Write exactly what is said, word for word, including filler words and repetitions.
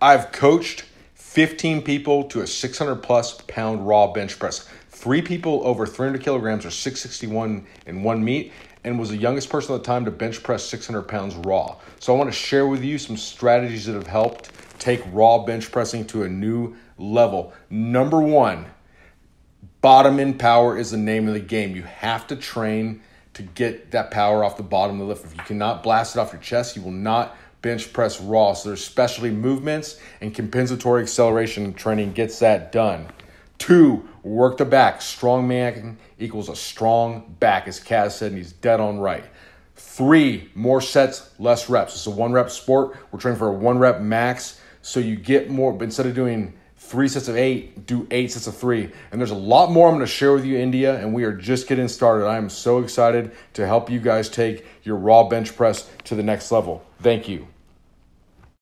I've coached fifteen people to a six hundred plus pound raw bench press. Three people over three hundred kilograms or six sixty-one in one meet, and was the youngest person at the time to bench press six hundred pounds raw. So I want to share with you some strategies that have helped take raw bench pressing to a new level. Number one, bottom end power is the name of the game. You have to train to get that power off the bottom of the lift. If you cannot blast it off your chest, you will not bench press raw. So there's specialty movements, and compensatory acceleration training gets that done. Two, work the back. Strong man equals a strong back, as Kaz said, and he's dead on right. Three, more sets, less reps. It's a one rep sport. We're training for a one rep max. So you get more, but instead of doing three sets of eight, do eight sets of three. And there's a lot more I'm going to share with you, India, and we are just getting started. I am so excited to help you guys take your raw bench press to the next level. Thank you.